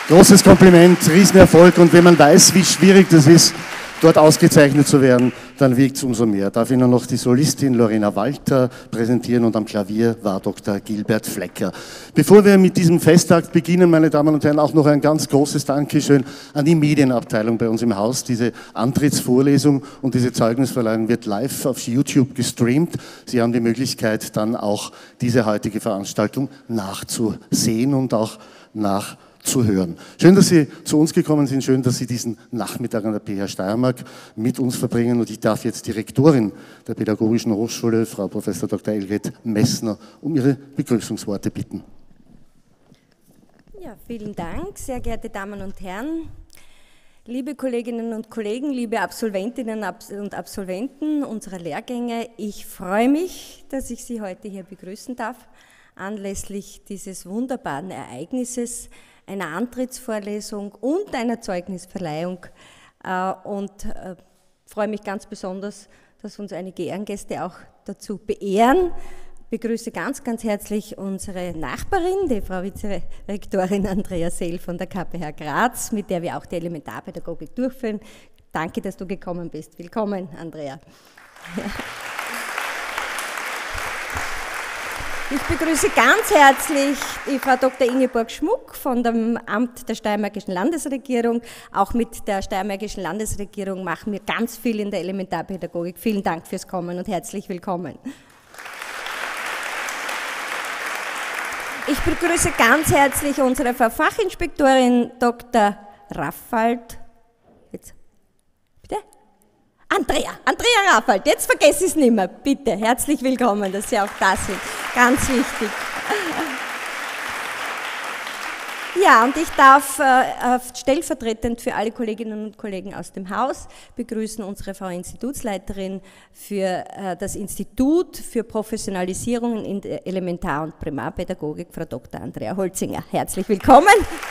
Großes Kompliment, Riesenerfolg und wenn man weiß, wie schwierig das ist, dort ausgezeichnet zu werden, dann wiegt es umso mehr. Darf Ihnen noch die Solistin Lorena Walter präsentieren und am Klavier war Dr. Gilbert Flecker. Bevor wir mit diesem Festakt beginnen, meine Damen und Herren, auch noch ein ganz großes Dankeschön an die Medienabteilung bei uns im Haus. Diese Antrittsvorlesung und diese Zeugnisverleihung wird live auf YouTube gestreamt. Sie haben die Möglichkeit, dann auch diese heutige Veranstaltung nachzusehen und auch zu hören. Schön, dass Sie zu uns gekommen sind, schön, dass Sie diesen Nachmittag an der PH Steiermark mit uns verbringen und ich darf jetzt die Rektorin der Pädagogischen Hochschule, Frau Prof. Dr. Elgret Messner, um ihre Begrüßungsworte bitten. Ja, vielen Dank, sehr geehrte Damen und Herren, liebe Kolleginnen und Kollegen, liebe Absolventinnen und Absolventen unserer Lehrgänge. Ich freue mich, dass ich Sie heute hier begrüßen darf, anlässlich dieses wunderbaren Ereignisses, einer Antrittsvorlesung und einer Zeugnisverleihung und freue mich ganz besonders, dass uns einige Ehrengäste auch dazu beehren. Ich begrüße ganz, ganz herzlich unsere Nachbarin, die Frau Vizerektorin Andrea Seel von der KPH Graz, mit der wir auch die Elementarpädagogik durchführen. Danke, dass du gekommen bist. Willkommen, Andrea. Ich begrüße ganz herzlich die Frau Dr. Ingeborg Schmuck von dem Amt der Steiermärkischen Landesregierung. Auch mit der Steiermärkischen Landesregierung machen wir ganz viel in der Elementarpädagogik. Vielen Dank fürs Kommen und herzlich willkommen. Ich begrüße ganz herzlich unsere Frau Fachinspektorin Dr. Raffald. Bitte? Andrea Raffald, jetzt vergesse ich es nicht mehr. Bitte, herzlich willkommen, dass Sie auch da sind. Ganz wichtig. Ja, und ich darf stellvertretend für alle Kolleginnen und Kollegen aus dem Haus begrüßen unsere Frau Institutsleiterin für das Institut für Professionalisierung in der Elementar- und Primarpädagogik, Frau Dr. Andrea Holzinger. Herzlich willkommen.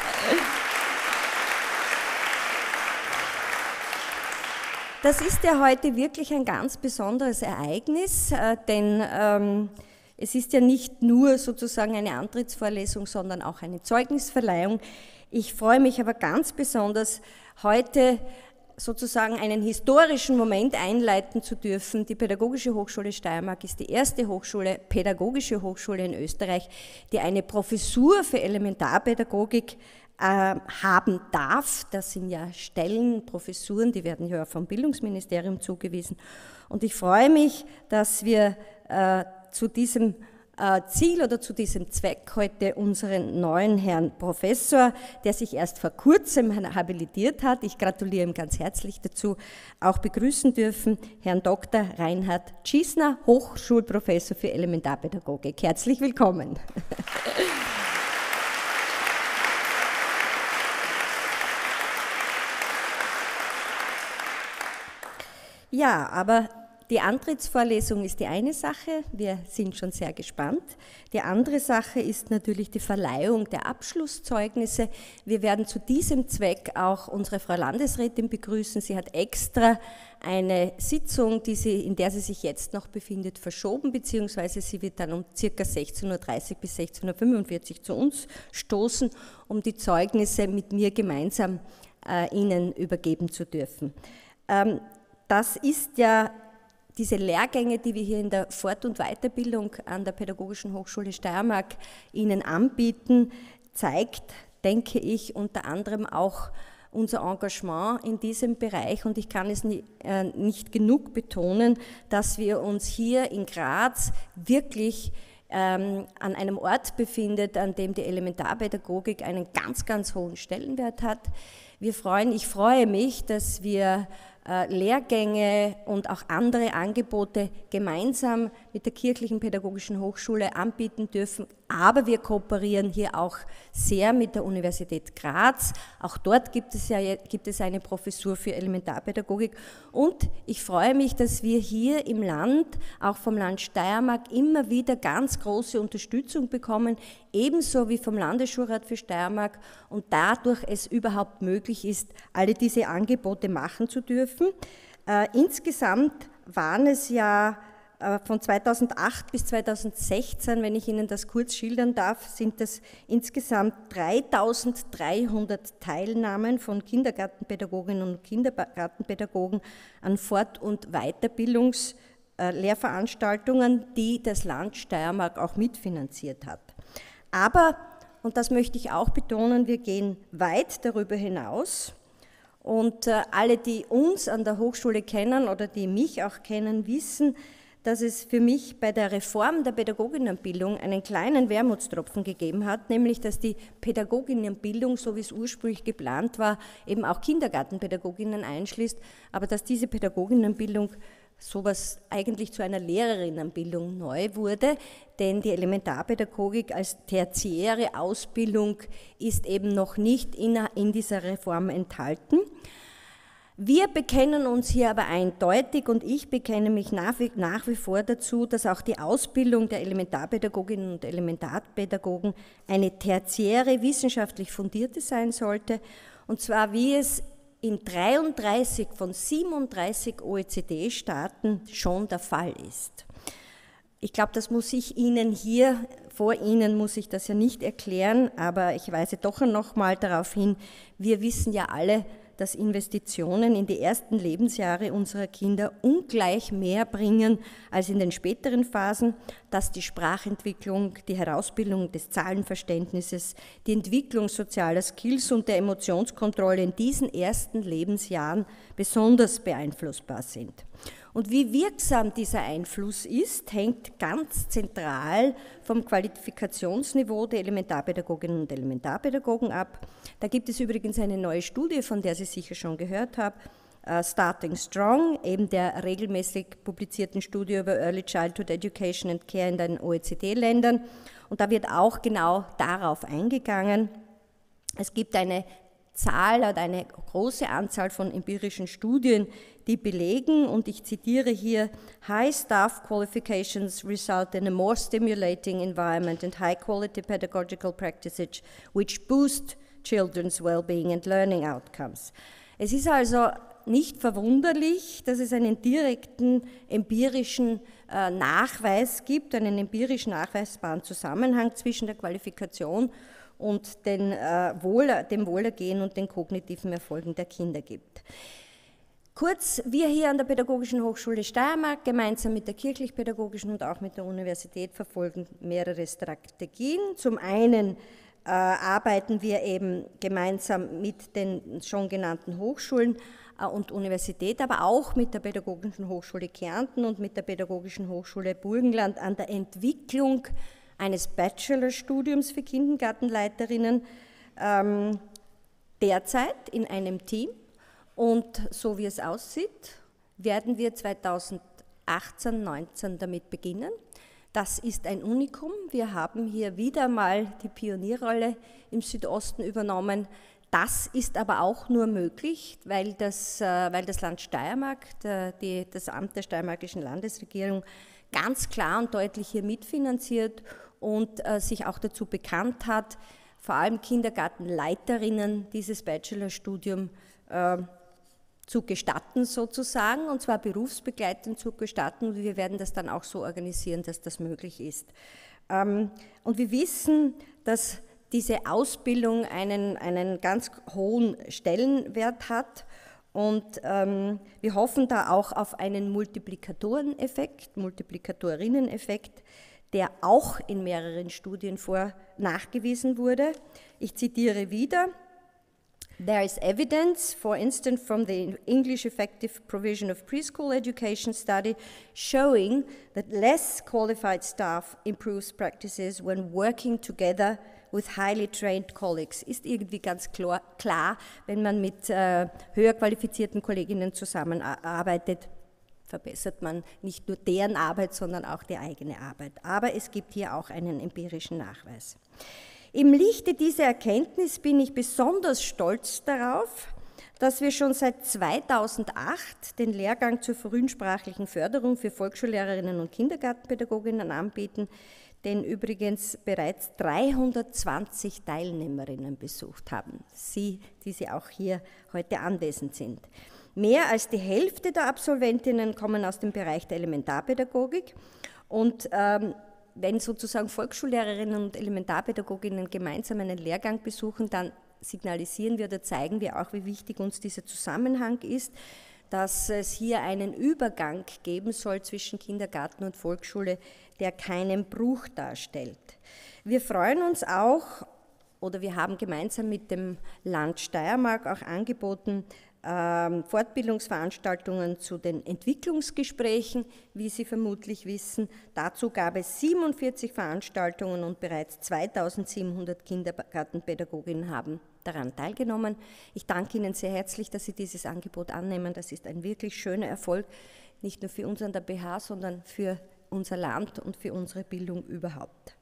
Das ist ja heute wirklich ein ganz besonderes Ereignis, denn es ist ja nicht nur sozusagen eine Antrittsvorlesung, sondern auch eine Zeugnisverleihung. Ich freue mich aber ganz besonders, heute sozusagen einen historischen Moment einleiten zu dürfen. Die Pädagogische Hochschule Steiermark ist die erste pädagogische Hochschule in Österreich, die eine Professur für Elementarpädagogik haben darf. Das sind ja Stellen, Professuren, die werden ja vom Bildungsministerium zugewiesen. Und ich freue mich, dass wir zu diesem Ziel oder zu diesem Zweck heute unseren neuen Herrn Professor, der sich erst vor kurzem habilitiert hat, ich gratuliere ihm ganz herzlich dazu, auch begrüßen dürfen, Herrn Dr. Reinhard Tschiesner, Hochschulprofessor für Elementarpädagogik. Herzlich willkommen. Ja, aber die Antrittsvorlesung ist die eine Sache, wir sind schon sehr gespannt. Die andere Sache ist natürlich die Verleihung der Abschlusszeugnisse. Wir werden zu diesem Zweck auch unsere Frau Landesrätin begrüßen. Sie hat extra eine Sitzung, in der sie sich jetzt noch befindet, verschoben, beziehungsweise sie wird dann um ca. 16:30 bis 16:45 zu uns stoßen, um die Zeugnisse mit mir gemeinsam Ihnen übergeben zu dürfen. Das ist ja diese Lehrgänge, die wir hier in der Fort- und Weiterbildung an der Pädagogischen Hochschule Steiermark Ihnen anbieten, zeigt, denke ich, unter anderem auch unser Engagement in diesem Bereich und ich kann es nicht genug betonen, dass wir uns hier in Graz wirklich an einem Ort befindet, an dem die Elementarpädagogik einen ganz, ganz hohen Stellenwert hat. Ich freue mich, dass wir Lehrgänge und auch andere Angebote gemeinsam mit der Kirchlichen Pädagogischen Hochschule anbieten dürfen, aber wir kooperieren hier auch sehr mit der Universität Graz. Auch dort gibt es eine Professur für Elementarpädagogik und ich freue mich, dass wir hier im Land, auch vom Land Steiermark, immer wieder ganz große Unterstützung bekommen, ebenso wie vom Landesschulrat für Steiermark und dadurch es überhaupt möglich ist, alle diese Angebote machen zu dürfen. Insgesamt waren es ja von 2008 bis 2016, wenn ich Ihnen das kurz schildern darf, sind das insgesamt 3.300 Teilnahmen von Kindergartenpädagoginnen und Kindergartenpädagogen an Fort- und Weiterbildungslehrveranstaltungen, die das Land Steiermark auch mitfinanziert hat. Aber, und das möchte ich auch betonen, wir gehen weit darüber hinaus. Und alle, die uns an der Hochschule kennen oder die mich auch kennen, wissen, dass es für mich bei der Reform der Pädagoginnenbildung einen kleinen Wermutstropfen gegeben hat, nämlich dass die Pädagoginnenbildung, so wie es ursprünglich geplant war, eben auch Kindergartenpädagoginnen einschließt, aber dass diese Pädagoginnenbildung sowas eigentlich zu einer Lehrerinnenbildung neu wurde, denn die Elementarpädagogik als tertiäre Ausbildung ist eben noch nicht in dieser Reform enthalten. Wir bekennen uns hier aber eindeutig und ich bekenne mich nach wie vor dazu, dass auch die Ausbildung der Elementarpädagoginnen und Elementarpädagogen eine tertiäre, wissenschaftlich fundierte sein sollte, und zwar wie es in 33 von 37 OECD-Staaten schon der Fall ist. Ich glaube, das muss ich Ihnen hier, vor Ihnen muss ich das ja nicht erklären, aber ich weise doch noch mal darauf hin, wir wissen ja alle, dass Investitionen in die ersten Lebensjahre unserer Kinder ungleich mehr bringen als in den späteren Phasen, dass die Sprachentwicklung, die Herausbildung des Zahlenverständnisses, die Entwicklung sozialer Skills und der Emotionskontrolle in diesen ersten Lebensjahren besonders beeinflussbar sind. Und wie wirksam dieser Einfluss ist, hängt ganz zentral vom Qualifikationsniveau der Elementarpädagoginnen und Elementarpädagogen ab. Da gibt es übrigens eine neue Studie, von der Sie sicher schon gehört haben, Starting Strong, eben der regelmäßig publizierten Studie über Early Childhood Education and Care in den OECD-Ländern. Und da wird auch genau darauf eingegangen. Es gibt eine Zahl oder eine große Anzahl von empirischen Studien, die belegen, und ich zitiere hier, High staff qualifications result in a more stimulating environment and high quality pedagogical practices which boost children's well-being and learning outcomes. Es ist also nicht verwunderlich, dass es einen direkten empirischen Nachweis gibt, einen empirisch nachweisbaren Zusammenhang zwischen der Qualifikation und dem Wohlergehen und den kognitiven Erfolgen der Kinder gibt. Kurz, wir hier an der Pädagogischen Hochschule Steiermark gemeinsam mit der Kirchlich-Pädagogischen und auch mit der Universität verfolgen mehrere Strategien. Zum einen arbeiten wir eben gemeinsam mit den schon genannten Hochschulen und Universität, aber auch mit der Pädagogischen Hochschule Kärnten und mit der Pädagogischen Hochschule Burgenland an der Entwicklung eines Bachelorstudiums für Kindergartenleiterinnen, derzeit in einem Team. Und so wie es aussieht, werden wir 2018/19 damit beginnen. Das ist ein Unikum. Wir haben hier wieder mal die Pionierrolle im Südosten übernommen. Das ist aber auch nur möglich, weil das Land Steiermark, das Amt der Steiermarkischen Landesregierung, ganz klar und deutlich hier mitfinanziert und sich auch dazu bekannt hat, vor allem Kindergartenleiterinnen dieses Bachelorstudium zu gestatten sozusagen, und zwar berufsbegleitend zu gestatten, und wir werden das dann auch so organisieren, dass das möglich ist. Und wir wissen, dass diese Ausbildung einen ganz hohen Stellenwert hat, und wir hoffen da auch auf einen Multiplikatorinnen-Effekt, der auch in mehreren Studien nachgewiesen wurde. Ich zitiere wieder: There is evidence, for instance, from the English Effective Provision of Preschool Education Study, showing that less qualified staff improves practices when working together with highly trained colleagues. Ist irgendwie ganz klar, wenn man mit höher qualifizierten Kolleginnen zusammenarbeitet, verbessert man nicht nur deren Arbeit, sondern auch die eigene Arbeit. Aber es gibt hier auch einen empirischen Nachweis. Im Lichte dieser Erkenntnis bin ich besonders stolz darauf, dass wir schon seit 2008 den Lehrgang zur frühen sprachlichen Förderung für Volksschullehrerinnen und Kindergartenpädagoginnen anbieten, den übrigens bereits 320 Teilnehmerinnen besucht haben. Sie, die auch hier heute anwesend sind. Mehr als die Hälfte der Absolventinnen kommen aus dem Bereich der Elementarpädagogik und wenn sozusagen Volksschullehrerinnen und Elementarpädagoginnen gemeinsam einen Lehrgang besuchen, dann signalisieren wir oder zeigen wir auch, wie wichtig uns dieser Zusammenhang ist, dass es hier einen Übergang geben soll zwischen Kindergarten und Volksschule, der keinen Bruch darstellt. Wir freuen uns auch, oder wir haben gemeinsam mit dem Land Steiermark auch angeboten, Fortbildungsveranstaltungen zu den Entwicklungsgesprächen, wie Sie vermutlich wissen. Dazu gab es 47 Veranstaltungen und bereits 2700 Kindergartenpädagoginnen haben daran teilgenommen. Ich danke Ihnen sehr herzlich, dass Sie dieses Angebot annehmen. Das ist ein wirklich schöner Erfolg, nicht nur für uns an der BH, sondern für unser Land und für unsere Bildung überhaupt.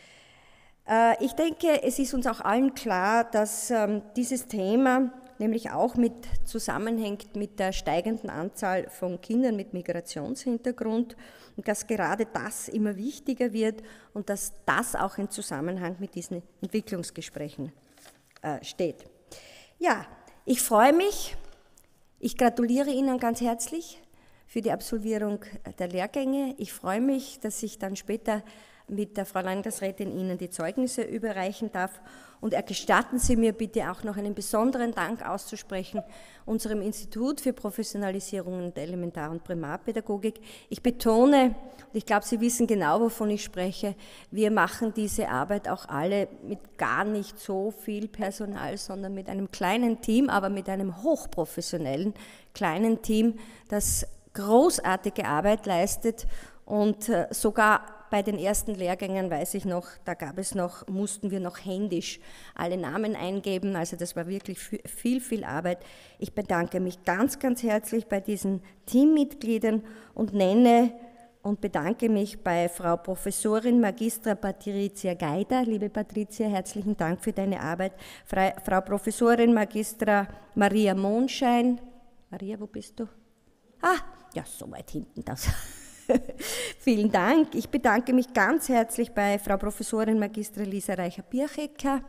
Ich denke, es ist uns auch allen klar, dass dieses Thema nämlich auch zusammenhängt mit der steigenden Anzahl von Kindern mit Migrationshintergrund und dass gerade das immer wichtiger wird und dass das auch im Zusammenhang mit diesen Entwicklungsgesprächen steht. Ja, ich freue mich, ich gratuliere Ihnen ganz herzlich für die Absolvierung der Lehrgänge. Ich freue mich, dass ich dann später mit der Frau Landesrätin Ihnen die Zeugnisse überreichen darf. Und gestatten Sie mir bitte auch noch einen besonderen Dank auszusprechen unserem Institut für Professionalisierung der Elementar- und Primarpädagogik. Ich betone, und ich glaube, Sie wissen genau, wovon ich spreche, wir machen diese Arbeit auch alle mit gar nicht so viel Personal, sondern mit einem kleinen Team, aber mit einem hochprofessionellen kleinen Team, das großartige Arbeit leistet und sogar bei den ersten Lehrgängen, weiß ich noch, mussten wir noch händisch alle Namen eingeben, also das war wirklich viel Arbeit. Ich bedanke mich ganz herzlich bei diesen Teammitgliedern und nenne und bedanke mich bei Frau Professorin Magistra Patricia Geider. Liebe Patricia, herzlichen Dank für deine Arbeit. Frau Professorin Magistra Maria Monschein. Maria, wo bist du? Ja, so weit hinten das. Vielen Dank. Ich bedanke mich ganz herzlich bei Frau Professorin Magistra Lisa Reicher-Birchecker.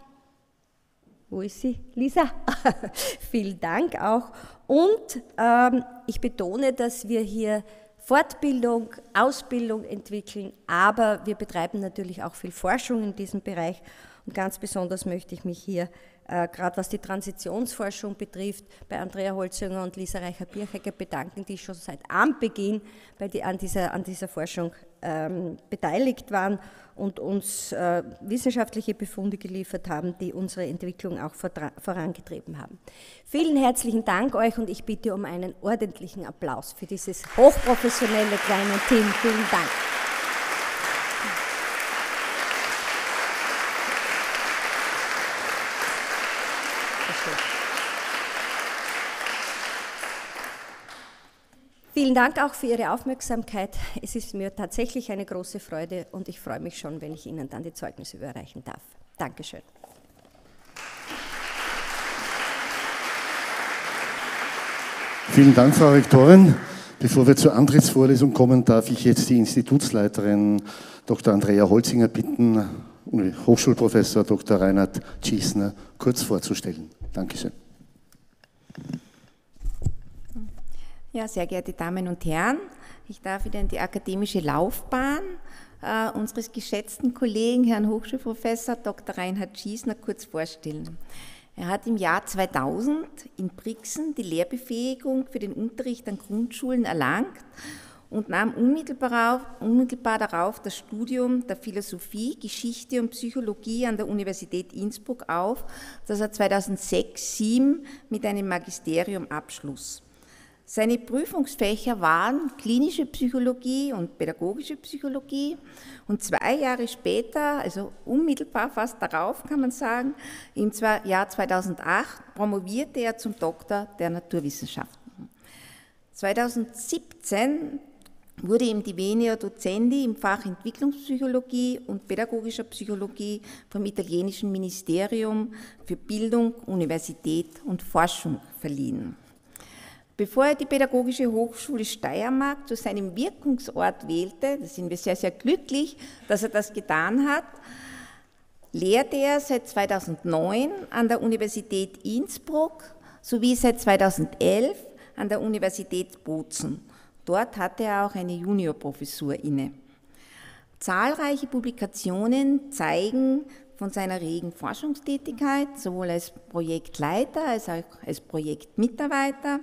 Wo ist sie? Lisa? Vielen Dank auch. Und ich betone, dass wir hier Fortbildung, Ausbildung entwickeln, aber wir betreiben natürlich auch viel Forschung in diesem Bereich. Und ganz besonders möchte ich mich hier, gerade was die Transitionsforschung betrifft, bei Andrea Holzinger und Lisa Reicher-Birchecker bedanken, die schon seit Anbeginn an dieser Forschung beteiligt waren und uns wissenschaftliche Befunde geliefert haben, die unsere Entwicklung auch vorangetrieben haben. Vielen herzlichen Dank euch und ich bitte um einen ordentlichen Applaus für dieses hochprofessionelle kleine Team. Vielen Dank. Vielen Dank auch für Ihre Aufmerksamkeit. Es ist mir tatsächlich eine große Freude und ich freue mich schon, wenn ich Ihnen dann die Zeugnisse überreichen darf. Dankeschön. Vielen Dank, Frau Rektorin. Bevor wir zur Antrittsvorlesung kommen, darf ich jetzt die Institutsleiterin Dr. Andrea Holzinger bitten, Hochschulprofessor Dr. Reinhard Tschiesner kurz vorzustellen. Dankeschön. Ja, sehr geehrte Damen und Herren, ich darf Ihnen die akademische Laufbahn unseres geschätzten Kollegen, Herrn Hochschulprofessor Dr. Reinhard Tschiesner, kurz vorstellen. Er hat im Jahr 2000 in Brixen die Lehrbefähigung für den Unterricht an Grundschulen erlangt und nahm unmittelbar darauf das Studium der Philosophie, Geschichte und Psychologie an der Universität Innsbruck auf, das er 2006/07 mit einem Magisterium abschloss. Seine Prüfungsfächer waren klinische Psychologie und pädagogische Psychologie und 2 Jahre später, also unmittelbar fast darauf kann man sagen, im Jahr 2008 promovierte er zum Doktor der Naturwissenschaften. 2017 wurde ihm die Venia Docendi im Fach Entwicklungspsychologie und pädagogischer Psychologie vom italienischen Ministerium für Bildung, Universität und Forschung verliehen. Bevor er die Pädagogische Hochschule Steiermark zu seinem Wirkungsort wählte, da sind wir sehr, sehr glücklich, dass er das getan hat, lehrte er seit 2009 an der Universität Innsbruck sowie seit 2011 an der Universität Bozen. Dort hatte er auch eine Juniorprofessur inne. Zahlreiche Publikationen zeigen von seiner regen Forschungstätigkeit, sowohl als Projektleiter als auch als Projektmitarbeiter.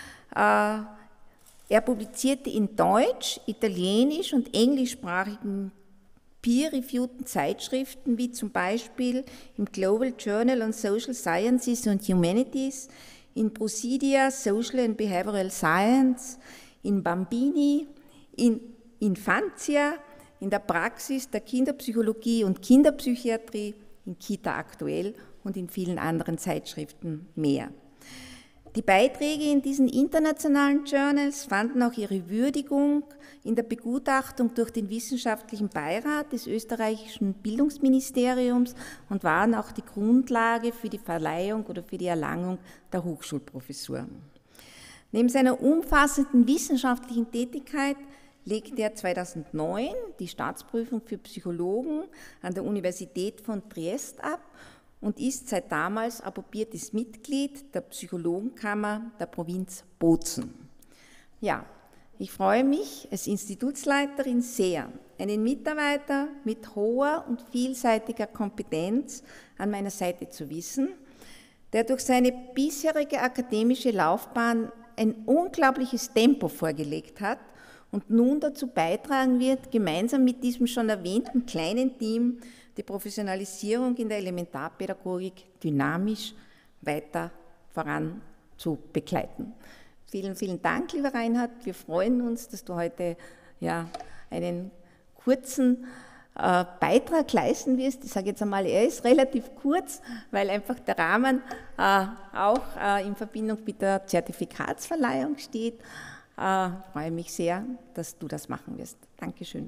Er publizierte in deutsch-, italienisch- und englischsprachigen peer-reviewten Zeitschriften, wie zum Beispiel im Global Journal on Social Sciences and Humanities, in Procedia Social and Behavioral Science, in Bambini, in Infantia, in der Praxis der Kinderpsychologie und Kinderpsychiatrie, in Kita Aktuell und in vielen anderen Zeitschriften mehr. Die Beiträge in diesen internationalen Journals fanden auch ihre Würdigung in der Begutachtung durch den Wissenschaftlichen Beirat des österreichischen Bildungsministeriums und waren auch die Grundlage für die Verleihung oder für die Erlangung der Hochschulprofessur. Neben seiner umfassenden wissenschaftlichen Tätigkeit legte er 2009 die Staatsprüfung für Psychologen an der Universität von Triest ab und ist seit damals approbiertes Mitglied der Psychologenkammer der Provinz Bozen. Ja, ich freue mich als Institutsleiterin sehr, einen Mitarbeiter mit hoher und vielseitiger Kompetenz an meiner Seite zu wissen, der durch seine bisherige akademische Laufbahn ein unglaubliches Tempo vorgelegt hat und nun dazu beitragen wird, gemeinsam mit diesem schon erwähnten kleinen Team die Professionalisierung in der Elementarpädagogik dynamisch weiter voran zu begleiten. Vielen, vielen Dank, lieber Reinhard. Wir freuen uns, dass du heute einen kurzen Beitrag leisten wirst. Ich sage jetzt einmal, er ist relativ kurz, weil einfach der Rahmen auch in Verbindung mit der Zertifikatsverleihung steht. Ich freue mich sehr, dass du das machen wirst. Dankeschön.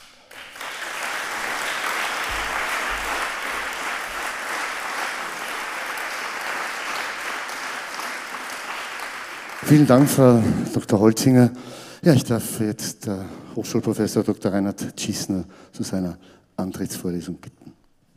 Vielen Dank, Frau Dr. Holzinger. Ja, ich darf jetzt Hochschulprofessor Dr. Reinhard Tschiessner zu seiner Antrittsvorlesung bitten.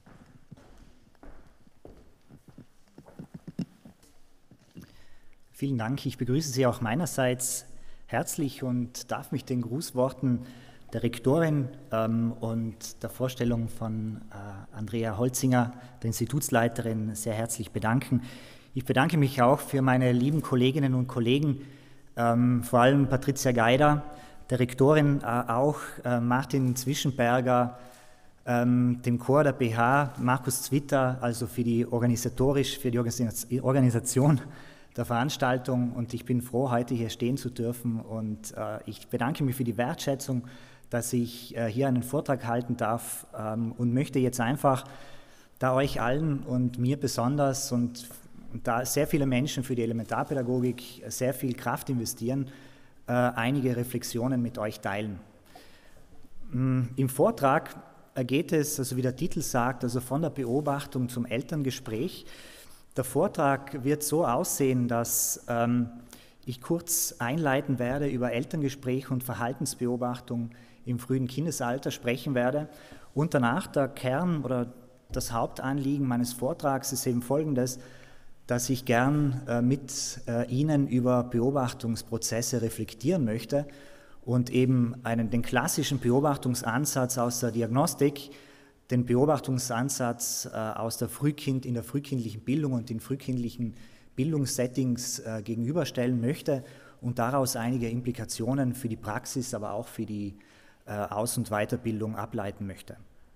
Vielen Dank. Ich begrüße Sie auch meinerseits herzlich und darf mich den Grußworten der Rektorin und der Vorstellung von Andrea Holzinger, der Institutsleiterin, sehr herzlich bedanken. Ich bedanke mich auch für meine lieben Kolleginnen und Kollegen, vor allem Patricia Geider, der Rektorin auch, Martin Zwischenberger, dem Chor der BH, Markus Zwitter, also für die Organisation der Veranstaltung, und ich bin froh, heute hier stehen zu dürfen, und ich bedanke mich für die Wertschätzung, dass ich hier einen Vortrag halten darf, und möchte jetzt einfach, da euch allen und mir besonders und da sehr viele Menschen für die Elementarpädagogik sehr viel Kraft investieren, einige Reflexionen mit euch teilen. Im Vortrag geht es, also wie der Titel sagt, also von der Beobachtung zum Elterngespräch. Der Vortrag wird so aussehen, dass ich kurz einleiten werde, über Elterngespräch und Verhaltensbeobachtung im frühen Kindesalter sprechen werde, und danach der Kern oder das Hauptanliegen meines Vortrags ist eben folgendes: dass ich gern mit Ihnen über Beobachtungsprozesse reflektieren möchte und eben den klassischen Beobachtungsansatz aus der Diagnostik, den Beobachtungsansatz in der frühkindlichen Bildung und in frühkindlichen Bildungssettings gegenüberstellen möchte und daraus einige Implikationen für die Praxis, aber auch für die Aus- und Weiterbildung ableiten möchte.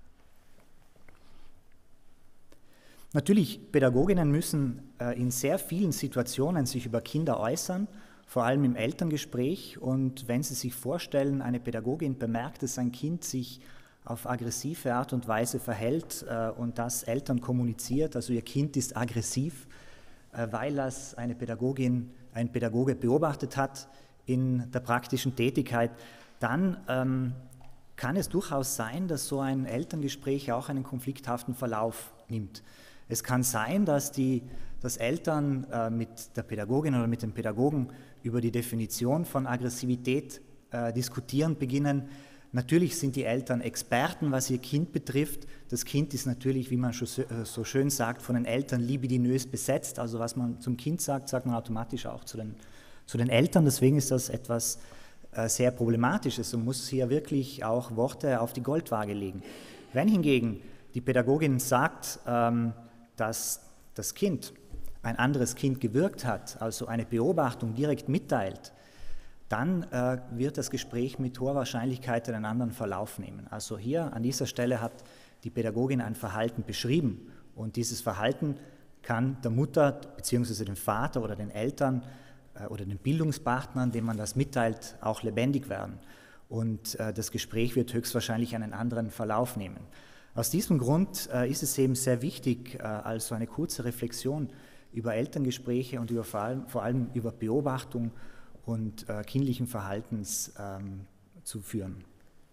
Natürlich, Pädagoginnen müssen in sehr vielen Situationen sich über Kinder äußern, vor allem im Elterngespräch. Und wenn Sie sich vorstellen, eine Pädagogin bemerkt, dass ein Kind sich auf aggressive Art und Weise verhält und das Eltern kommuniziert, also ihr Kind ist aggressiv, weil das ein Pädagoge beobachtet hat in der praktischen Tätigkeit, dann kann es durchaus sein, dass so ein Elterngespräch auch einen konflikthaften Verlauf nimmt. Es kann sein, dass Eltern mit der Pädagogin oder mit dem Pädagogen über die Definition von Aggressivität diskutieren beginnen. Natürlich sind die Eltern Experten, was ihr Kind betrifft. Das Kind ist natürlich, wie man schon so schön sagt, von den Eltern libidinös besetzt. Also was man zum Kind sagt, sagt man automatisch auch zu den Zu den Eltern, deswegen ist das etwas sehr Problematisches und muss hier wirklich auch Worte auf die Goldwaage legen. Wenn hingegen die Pädagogin sagt, dass das Kind ein anderes Kind gewirkt hat, also eine Beobachtung direkt mitteilt, dann wird das Gespräch mit hoher Wahrscheinlichkeit einen anderen Verlauf nehmen. Also hier an dieser Stelle hat die Pädagogin ein Verhalten beschrieben und dieses Verhalten kann der Mutter bzw. dem Vater oder den Eltern oder den Bildungspartnern, denen man das mitteilt, auch lebendig werden. Und das Gespräch wird höchstwahrscheinlich einen anderen Verlauf nehmen. Aus diesem Grund ist es eben sehr wichtig, also eine kurze Reflexion über Elterngespräche und vor allem über Beobachtung und kindlichen Verhaltens zu führen.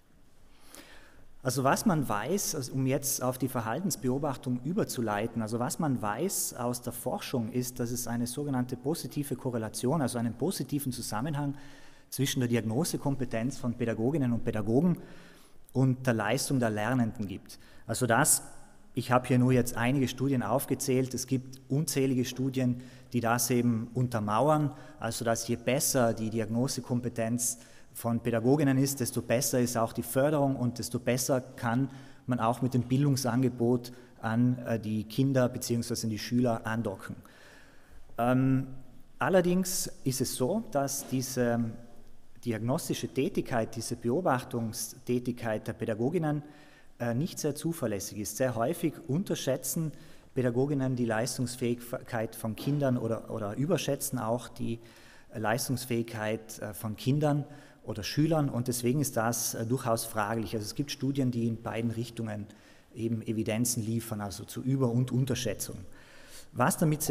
Also was man weiß, also um jetzt auf die Verhaltensbeobachtung überzuleiten, also was man weiß aus der Forschung ist, dass es eine sogenannte positive Korrelation, also einen positiven Zusammenhang zwischen der Diagnosekompetenz von Pädagoginnen und Pädagogen und der Leistung der Lernenden gibt. Also ich habe hier nur jetzt einige Studien aufgezählt, es gibt unzählige Studien, die das eben untermauern, also dass je besser die Diagnosekompetenz von Pädagoginnen ist, desto besser ist auch die Förderung und desto besser kann man auch mit dem Bildungsangebot an die Kinder bzw. an die Schüler andocken. Allerdings ist es so, dass diese diagnostische Tätigkeit, diese Beobachtungstätigkeit der Pädagoginnen nicht sehr zuverlässig ist. Sehr häufig unterschätzen Pädagoginnen die Leistungsfähigkeit von Kindern oder überschätzen auch die Leistungsfähigkeit von Kindern oder Schülern und deswegen ist das durchaus fraglich. Also es gibt Studien, die in beiden Richtungen eben Evidenzen liefern, also zu Über- und Unterschätzung. Was damit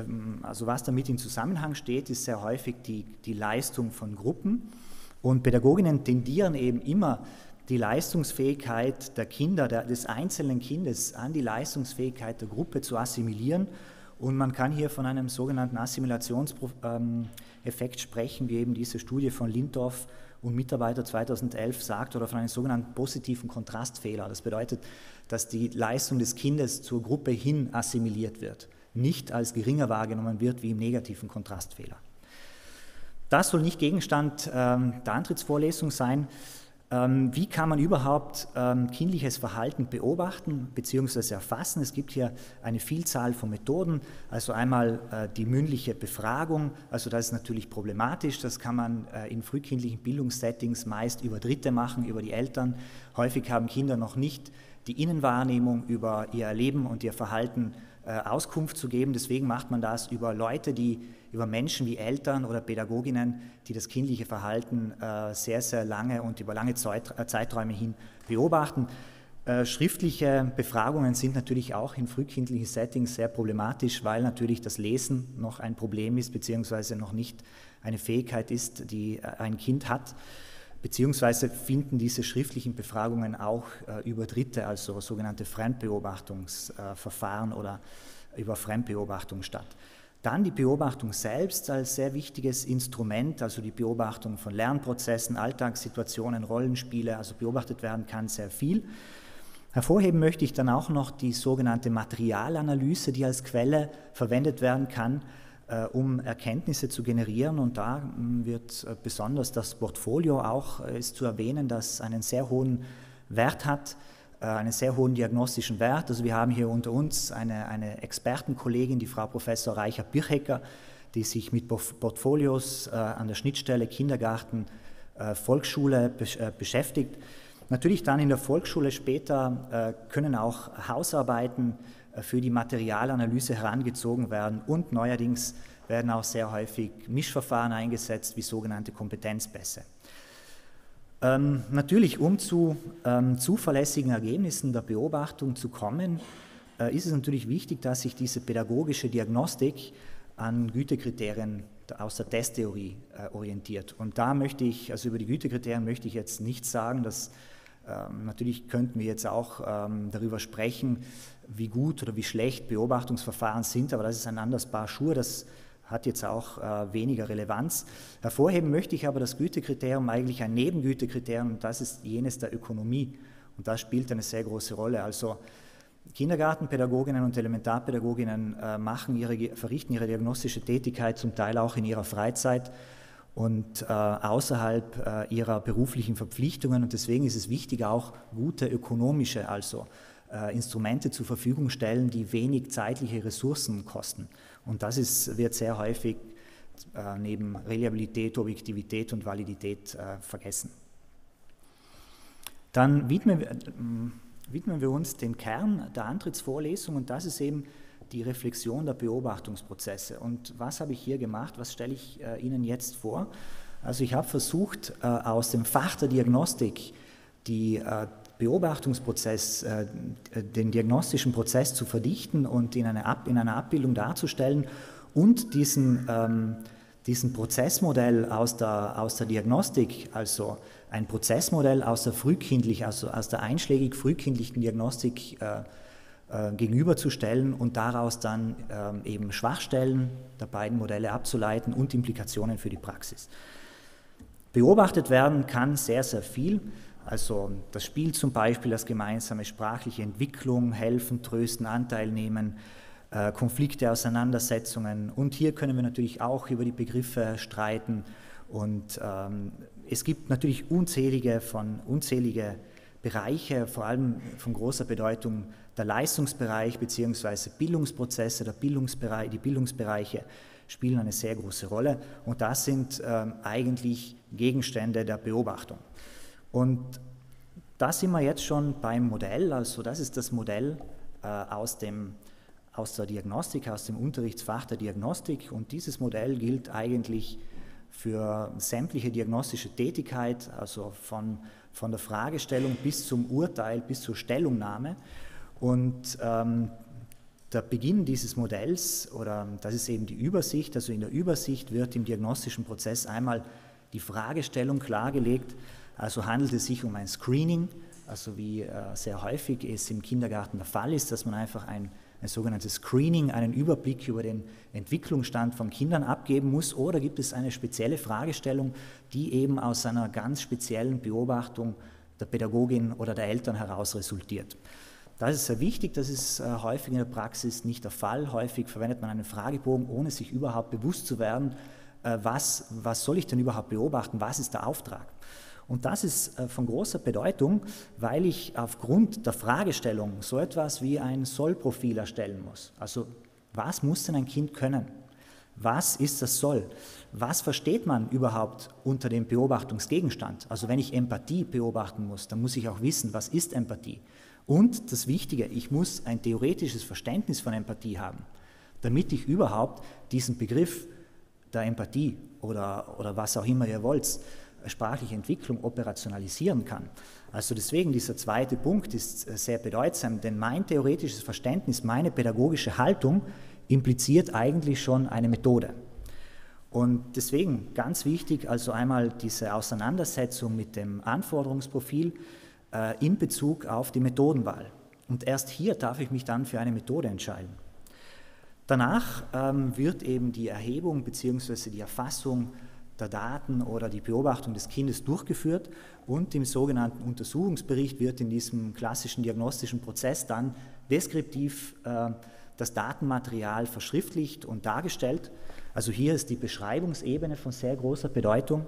in Zusammenhang steht, ist sehr häufig die Leistung von Gruppen und Pädagoginnen tendieren eben immer die Leistungsfähigkeit der Kinder, des einzelnen Kindes an die Leistungsfähigkeit der Gruppe zu assimilieren und man kann hier von einem sogenannten Assimilationseffekt sprechen, wie eben diese Studie von Lindorf und Mitarbeiter 2011 sagt, oder von einem sogenannten positiven Kontrastfehler. Das bedeutet, dass die Leistung des Kindes zur Gruppe hin assimiliert wird, nicht als geringer wahrgenommen wird wie im negativen Kontrastfehler. Das soll nicht Gegenstand der Antrittsvorlesung sein. Wie kann man überhaupt kindliches Verhalten beobachten bzw. erfassen? Es gibt hier eine Vielzahl von Methoden, also einmal die mündliche Befragung, also das ist natürlich problematisch, das kann man in frühkindlichen Bildungssettings meist über Dritte machen, über die Eltern. Häufig haben Kinder noch nicht die Innenwahrnehmung über ihr Erleben und ihr Verhalten Auskunft zu geben, deswegen macht man das über über Menschen wie Eltern oder Pädagoginnen, die das kindliche Verhalten sehr, sehr lange und über lange Zeiträume hin beobachten. Schriftliche Befragungen sind natürlich auch in frühkindlichen Settings sehr problematisch, weil natürlich das Lesen noch ein Problem ist, beziehungsweise noch nicht eine Fähigkeit ist, die ein Kind hat, beziehungsweise finden diese schriftlichen Befragungen auch über Dritte, also sogenannte Fremdbeobachtungsverfahren oder über Fremdbeobachtung statt. Dann die Beobachtung selbst als sehr wichtiges Instrument, also die Beobachtung von Lernprozessen, Alltagssituationen, Rollenspiele, also beobachtet werden kann sehr viel. Hervorheben möchte ich dann auch noch die sogenannte Materialanalyse, die als Quelle verwendet werden kann, um Erkenntnisse zu generieren und da wird besonders das Portfolio auch ist zu erwähnen, das einen sehr hohen Wert hat, einen sehr hohen diagnostischen Wert. Also wir haben hier unter uns eine Expertenkollegin, die Frau Professor Reicher-Birchecker, die sich mit Portfolios an der Schnittstelle Kindergarten, Volksschule beschäftigt. Natürlich dann in der Volksschule später können auch Hausarbeiten für die Materialanalyse herangezogen werden und neuerdings werden auch sehr häufig Mischverfahren eingesetzt wie sogenannte Kompetenzpässe. Natürlich, um zu zuverlässigen Ergebnissen der Beobachtung zu kommen, ist es natürlich wichtig, dass sich diese pädagogische Diagnostik an Gütekriterien aus der Testtheorie orientiert. Und da möchte ich, also über die Gütekriterien möchte ich jetzt nichts sagen, natürlich könnten wir jetzt auch darüber sprechen, wie gut oder wie schlecht Beobachtungsverfahren sind, aber das ist ein anderes Paar Schuhe, das hat jetzt auch weniger Relevanz. Hervorheben möchte ich aber das Gütekriterium, eigentlich ein Nebengütekriterium, und das ist jenes der Ökonomie. Und das spielt eine sehr große Rolle. Also Kindergartenpädagoginnen und Elementarpädagoginnen verrichten ihre diagnostische Tätigkeit zum Teil auch in ihrer Freizeit und außerhalb ihrer beruflichen Verpflichtungen. Und deswegen ist es wichtig, auch gute ökonomische, also Instrumente zur Verfügung stellen, die wenig zeitliche Ressourcen kosten. Und das wird sehr häufig neben Reliabilität, Objektivität und Validität vergessen. Dann widmen wir uns den Kern der Antrittsvorlesung, und das ist eben die Reflexion der Beobachtungsprozesse. Und was habe ich hier gemacht? Was stelle ich Ihnen jetzt vor? Also ich habe versucht, aus dem Fach der Diagnostik den diagnostischen Prozess zu verdichten und in einer Abbildung darzustellen und diesen Prozessmodell aus der Diagnostik, also ein Prozessmodell aus der einschlägig frühkindlichen Diagnostik gegenüberzustellen und daraus dann eben Schwachstellen der beiden Modelle abzuleiten und Implikationen für die Praxis. Beobachtet werden kann sehr, sehr viel. Also das Spiel zum Beispiel, das gemeinsame sprachliche Entwicklung, helfen, trösten, Anteil nehmen, Konflikte, Auseinandersetzungen, und hier können wir natürlich auch über die Begriffe streiten, und es gibt natürlich unzählige Bereiche, vor allem von großer Bedeutung der Leistungsbereich bzw. Bildungsprozesse, die Bildungsbereiche spielen eine sehr große Rolle, und das sind eigentlich Gegenstände der Beobachtung. Und da sind wir jetzt schon beim Modell, also das ist das Modell aus der Diagnostik, aus dem Unterrichtsfach der Diagnostik, und dieses Modell gilt eigentlich für sämtliche diagnostische Tätigkeit, also von der Fragestellung bis zum Urteil, bis zur Stellungnahme. Und der Beginn dieses Modells, oder das ist eben die Übersicht, also in der Übersicht wird im diagnostischen Prozess einmal die Fragestellung klargelegt, also handelt es sich um ein Screening, also wie sehr häufig es im Kindergarten der Fall ist, dass man einfach ein sogenanntes Screening, einen Überblick über den Entwicklungsstand von Kindern abgeben muss, oder gibt es eine spezielle Fragestellung, die eben aus einer ganz speziellen Beobachtung der Pädagogin oder der Eltern heraus resultiert. Das ist sehr wichtig, das ist häufig in der Praxis nicht der Fall. Häufig verwendet man einen Fragebogen, ohne sich überhaupt bewusst zu werden, was soll ich denn überhaupt beobachten, was ist der Auftrag. Und das ist von großer Bedeutung, weil ich aufgrund der Fragestellung so etwas wie ein Soll-Profil erstellen muss. Also was muss denn ein Kind können? Was ist das Soll? Was versteht man überhaupt unter dem Beobachtungsgegenstand? Also wenn ich Empathie beobachten muss, dann muss ich auch wissen, was ist Empathie? Und das Wichtige, ich muss ein theoretisches Verständnis von Empathie haben, damit ich überhaupt diesen Begriff der Empathie oder was auch immer ihr wollt, sprachliche Entwicklung operationalisieren kann. Also deswegen, dieser zweite Punkt ist sehr bedeutsam, denn mein theoretisches Verständnis, meine pädagogische Haltung impliziert eigentlich schon eine Methode. Und deswegen ganz wichtig, also einmal diese Auseinandersetzung mit dem Anforderungsprofil in Bezug auf die Methodenwahl. Und erst hier darf ich mich dann für eine Methode entscheiden. Danach wird eben die Erhebung bzw. die Erfassung der Daten oder die Beobachtung des Kindes durchgeführt, und im sogenannten Untersuchungsbericht wird in diesem klassischen diagnostischen Prozess dann deskriptiv das Datenmaterial verschriftlicht und dargestellt. Also hier ist die Beschreibungsebene von sehr großer Bedeutung.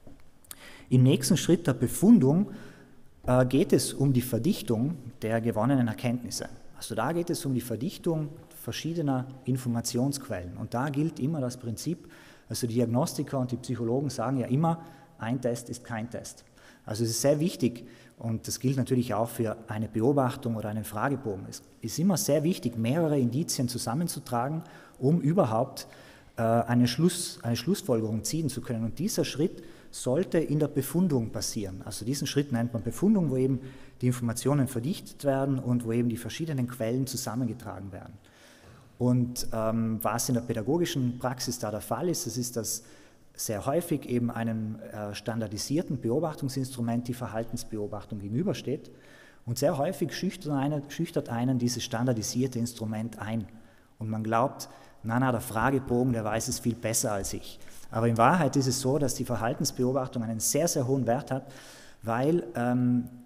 Im nächsten Schritt der Befundung geht es um die Verdichtung der gewonnenen Erkenntnisse. Also da geht es um die Verdichtung verschiedener Informationsquellen, und da gilt immer das Prinzip, also die Diagnostiker und die Psychologen sagen ja immer, ein Test ist kein Test. Also es ist sehr wichtig, und das gilt natürlich auch für eine Beobachtung oder einen Fragebogen. Es ist immer sehr wichtig, mehrere Indizien zusammenzutragen, um überhaupt eine Schlussfolgerung ziehen zu können. Und dieser Schritt sollte in der Befundung passieren. Also diesen Schritt nennt man Befundung, wo eben die Informationen verdichtet werden und wo eben die verschiedenen Quellen zusammengetragen werden. Und was in der pädagogischen Praxis da der Fall ist, das ist, dass sehr häufig eben einem standardisierten Beobachtungsinstrument die Verhaltensbeobachtung gegenübersteht, und sehr häufig schüchtert einen dieses standardisierte Instrument ein. Und man glaubt, der Fragebogen, der weiß es viel besser als ich. Aber in Wahrheit ist es so, dass die Verhaltensbeobachtung einen sehr, sehr hohen Wert hat, weil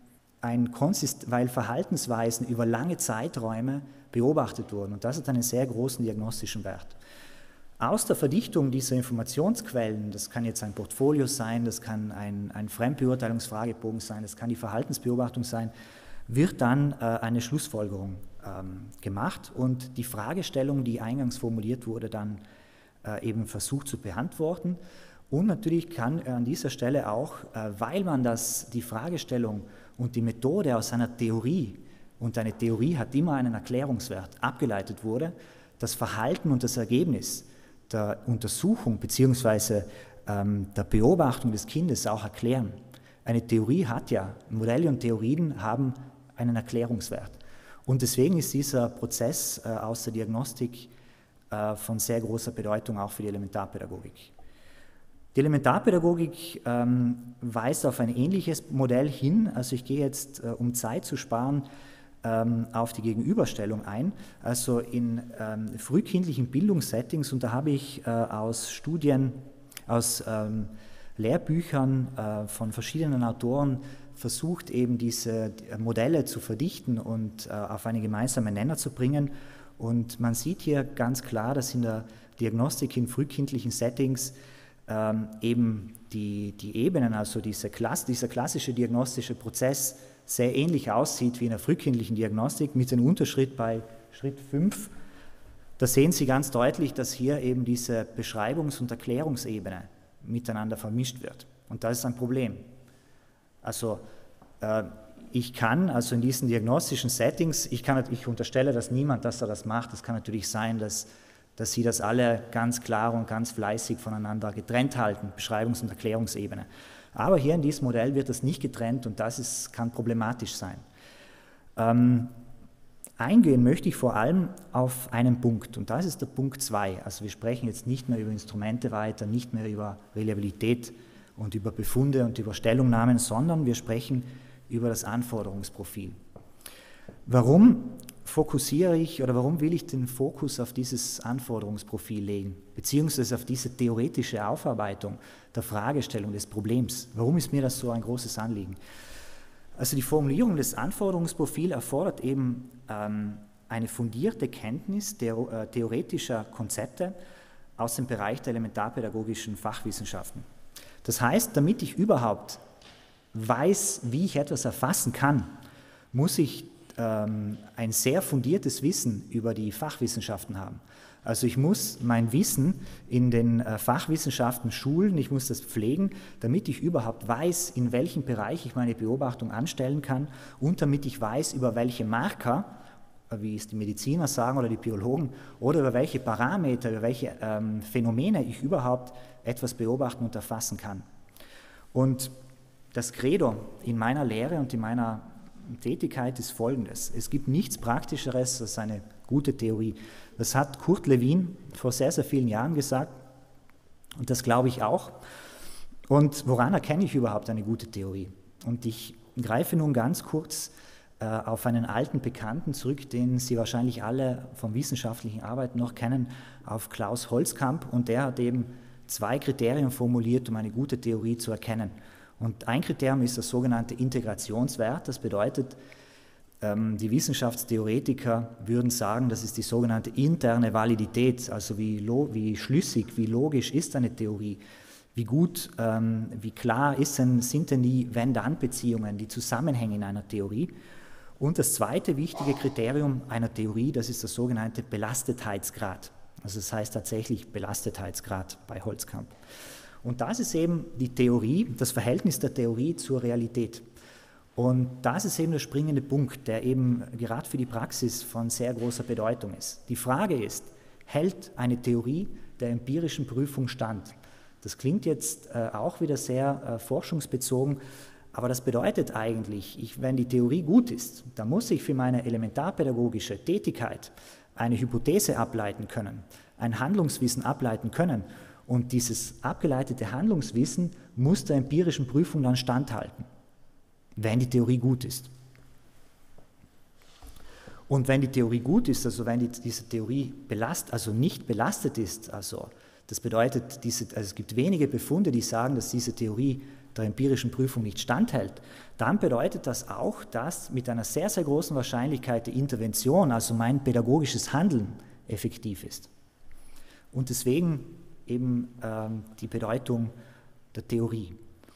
weil Verhaltensweisen über lange Zeiträume beobachtet wurden. Und das hat einen sehr großen diagnostischen Wert. Aus der Verdichtung dieser Informationsquellen, das kann jetzt ein Portfolio sein, das kann ein Fremdbeurteilungsfragebogen sein, das kann die Verhaltensbeobachtung sein, wird dann eine Schlussfolgerung gemacht und die Fragestellung, die eingangs formuliert wurde, dann eben versucht zu beantworten. Und natürlich kann an dieser Stelle auch, weil man die Fragestellung und die Methode aus einer Theorie, und eine Theorie hat immer einen Erklärungswert, abgeleitet wurde, das Verhalten und das Ergebnis der Untersuchung bzw. der Beobachtung des Kindes auch erklären. Eine Theorie hat ja, Modelle und Theorien haben einen Erklärungswert. Und deswegen ist dieser Prozess aus der Diagnostik von sehr großer Bedeutung auch für die Elementarpädagogik. Die Elementarpädagogik weist auf ein ähnliches Modell hin, also ich gehe jetzt, um Zeit zu sparen, auf die Gegenüberstellung ein, also in frühkindlichen Bildungssettings, und da habe ich aus Studien, aus Lehrbüchern von verschiedenen Autoren versucht, eben diese Modelle zu verdichten und auf einen gemeinsamen Nenner zu bringen. Und man sieht hier ganz klar, dass in der Diagnostik in frühkindlichen Settings eben die Ebenen, also dieser klassische diagnostische Prozess sehr ähnlich aussieht wie in der frühkindlichen Diagnostik, mit dem Unterschied bei Schritt 5. Da sehen Sie ganz deutlich, dass hier eben diese Beschreibungs- und Erklärungsebene miteinander vermischt wird. Und das ist ein Problem. Also ich kann also in diesen diagnostischen Settings, ich unterstelle das niemand, dass er das macht. Es kann natürlich sein, dass Sie das alle ganz klar und ganz fleißig voneinander getrennt halten, Beschreibungs- und Erklärungsebene. Aber hier in diesem Modell wird das nicht getrennt und das kann problematisch sein. Eingehen möchte ich vor allem auf einen Punkt und das ist der Punkt 2. Also wir sprechen jetzt nicht mehr über Instrumente weiter, nicht mehr über Reliabilität und über Befunde und über Stellungnahmen, sondern wir sprechen über das Anforderungsprofil. Warum fokussiere ich oder warum will ich den Fokus auf dieses Anforderungsprofil legen, beziehungsweise auf diese theoretische Aufarbeitung der Fragestellung des Problems? Warum ist mir das so ein großes Anliegen? Also die Formulierung des Anforderungsprofils erfordert eben eine fundierte Kenntnis theoretischer Konzepte aus dem Bereich der elementarpädagogischen Fachwissenschaften. Das heißt, damit ich überhaupt weiß, wie ich etwas erfassen kann, muss ich ein sehr fundiertes Wissen über die Fachwissenschaften haben. Also ich muss mein Wissen in den Fachwissenschaften schulen, ich muss das pflegen, damit ich überhaupt weiß, in welchem Bereich ich meine Beobachtung anstellen kann und damit ich weiß, über welche Marker, wie es die Mediziner sagen oder die Biologen, oder über welche Parameter, über welche Phänomene ich überhaupt etwas beobachten und erfassen kann. Und das Credo in meiner Lehre und in meiner Tätigkeit ist folgendes: Es gibt nichts Praktischeres als eine gute Theorie. Das hat Kurt Lewin vor sehr, sehr vielen Jahren gesagt und das glaube ich auch. Und woran erkenne ich überhaupt eine gute Theorie? Und ich greife nun ganz kurz auf einen alten Bekannten zurück, den Sie wahrscheinlich alle vom wissenschaftlichen Arbeiten noch kennen, auf Klaus Holzkamp, und der hat eben 2 Kriterien formuliert, um eine gute Theorie zu erkennen. Und ein Kriterium ist das sogenannte Integrationswert. Das bedeutet, die Wissenschaftstheoretiker würden sagen, das ist die sogenannte interne Validität, also wie schlüssig, wie logisch ist eine Theorie, wie gut, wie klar sind denn die Wenn-Dann-Beziehungen, die Zusammenhänge in einer Theorie. Und das zweite wichtige Kriterium einer Theorie, das ist der sogenannte Belastetheitsgrad. Also das heißt tatsächlich Belastetheitsgrad bei Holzkamp. Und das ist eben die Theorie, das Verhältnis der Theorie zur Realität. Und das ist eben der springende Punkt, der eben gerade für die Praxis von sehr großer Bedeutung ist. Die Frage ist, hält eine Theorie der empirischen Prüfung stand? Das klingt jetzt auch wieder sehr forschungsbezogen, aber das bedeutet eigentlich, wenn die Theorie gut ist, dann muss ich für meine elementarpädagogische Tätigkeit eine Hypothese ableiten können, ein Handlungswissen ableiten können. Und dieses abgeleitete Handlungswissen muss der empirischen Prüfung dann standhalten, wenn die Theorie gut ist. Und wenn die Theorie gut ist, also wenn diese Theorie nicht belastet ist, also das bedeutet, es gibt wenige Befunde, die sagen, dass diese Theorie der empirischen Prüfung nicht standhält, dann bedeutet das auch, dass mit einer sehr, sehr großen Wahrscheinlichkeit die Intervention, also mein pädagogisches Handeln, effektiv ist. Und deswegen eben die Bedeutung der Theorie.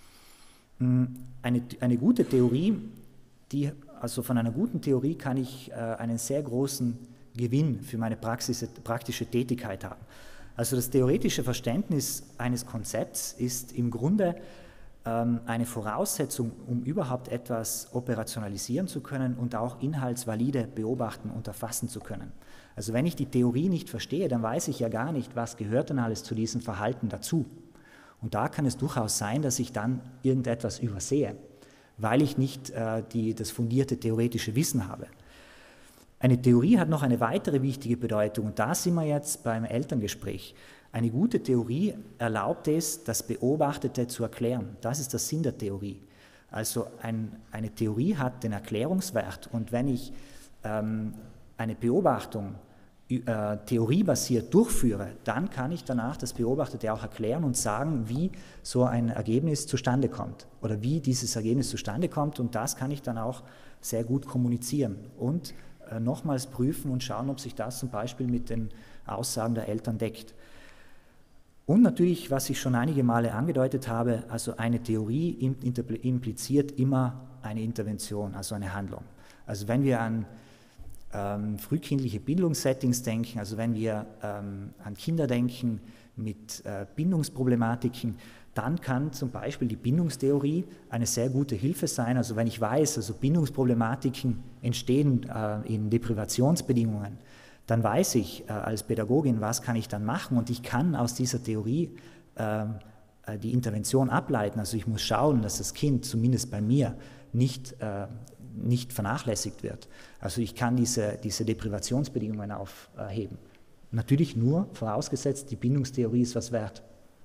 Eine gute Theorie, also von einer guten Theorie kann ich einen sehr großen Gewinn für meine praktische Tätigkeit haben. Also das theoretische Verständnis eines Konzepts ist im Grunde eine Voraussetzung, um überhaupt etwas operationalisieren zu können und auch inhaltsvalide beobachten und erfassen zu können. Also wenn ich die Theorie nicht verstehe, dann weiß ich ja gar nicht, was gehört denn alles zu diesem Verhalten dazu. Und da kann es durchaus sein, dass ich dann irgendetwas übersehe, weil ich nicht das fundierte theoretische Wissen habe. Eine Theorie hat noch eine weitere wichtige Bedeutung und da sind wir jetzt beim Elterngespräch. Eine gute Theorie erlaubt es, das Beobachtete zu erklären. Das ist der Sinn der Theorie. Also eine Theorie hat den Erklärungswert und wenn ich eine Beobachtung theoriebasiert durchführe, dann kann ich danach das Beobachtete auch erklären und sagen, wie so ein Ergebnis zustande kommt oder wie dieses Ergebnis zustande kommt und das kann ich dann auch sehr gut kommunizieren und nochmals prüfen und schauen, ob sich das zum Beispiel mit den Aussagen der Eltern deckt. Und natürlich, was ich schon einige Male angedeutet habe, also eine Theorie impliziert immer eine Intervention, also eine Handlung. Also wenn wir an frühkindliche Bildungssettings denken, also wenn wir an Kinder denken mit Bindungsproblematiken, dann kann zum Beispiel die Bindungstheorie eine sehr gute Hilfe sein. Also wenn ich weiß, also Bindungsproblematiken entstehen in Deprivationsbedingungen, dann weiß ich als Pädagogin, was kann ich dann machen und ich kann aus dieser Theorie die Intervention ableiten. Also ich muss schauen, dass das Kind, zumindest bei mir, nicht vernachlässigt wird. Also ich kann diese Deprivationsbedingungen aufheben. Natürlich nur vorausgesetzt, die Bindungstheorie ist was wert.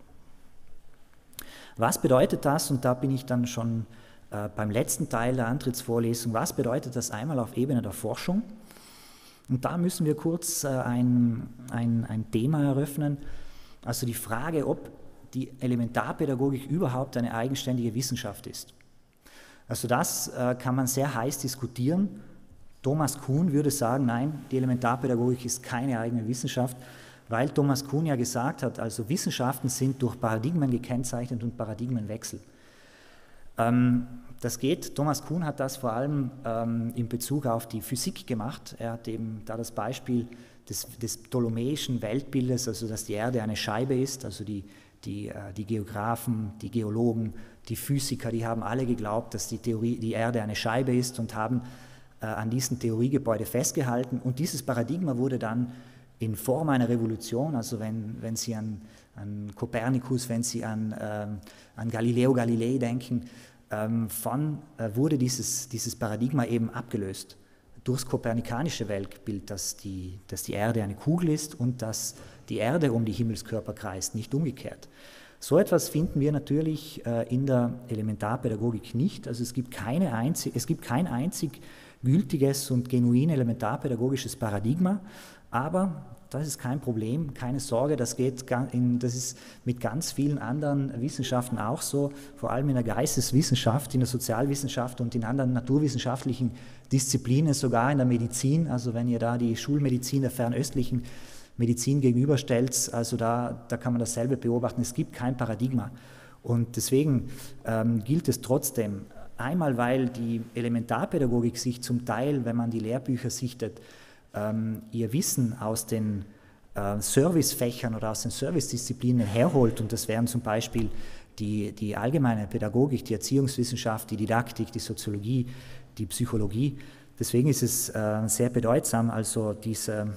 Was bedeutet das, und da bin ich dann schon beim letzten Teil der Antrittsvorlesung, was bedeutet das einmal auf Ebene der Forschung? Und da müssen wir kurz ein Thema eröffnen, also die Frage, ob die Elementarpädagogik überhaupt eine eigenständige Wissenschaft ist. Also das kann man sehr heiß diskutieren. Thomas Kuhn würde sagen, nein, die Elementarpädagogik ist keine eigene Wissenschaft, weil Thomas Kuhn ja gesagt hat, also Wissenschaften sind durch Paradigmen gekennzeichnet und Paradigmenwechsel. Das geht, Thomas Kuhn hat das vor allem in Bezug auf die Physik gemacht. Er hat eben da das Beispiel des ptolemäischen Weltbildes, also dass die Erde eine Scheibe ist, also die Geographen, die Geologen, die Physiker, die haben alle geglaubt, dass die Erde eine Scheibe ist und haben an diesem Theoriegebäude festgehalten. Und dieses Paradigma wurde dann in Form einer Revolution, also wenn Sie an Kopernikus, wenn Sie an Galileo Galilei denken, wurde dieses Paradigma eben abgelöst durchs kopernikanische Weltbild, dass die Erde eine Kugel ist und dass die Erde um die Himmelskörper kreist, nicht umgekehrt. So etwas finden wir natürlich in der Elementarpädagogik nicht. Also es gibt kein einzig gültiges und genuin elementarpädagogisches Paradigma, aber das ist kein Problem, keine Sorge, das ist mit ganz vielen anderen Wissenschaften auch so, vor allem in der Geisteswissenschaft, in der Sozialwissenschaft und in anderen naturwissenschaftlichen Disziplinen, sogar in der Medizin, also wenn ihr da die Schulmedizin der fernöstlichen Medizin gegenüberstellt, also da kann man dasselbe beobachten, es gibt kein Paradigma und deswegen gilt es trotzdem, einmal weil die Elementarpädagogik sich zum Teil, wenn man die Lehrbücher sichtet, ihr Wissen aus den Servicefächern oder aus den Servicedisziplinen herholt und das wären zum Beispiel die allgemeine Pädagogik, die Erziehungswissenschaft, die Didaktik, die Soziologie, die Psychologie. Deswegen ist es sehr bedeutsam, also diese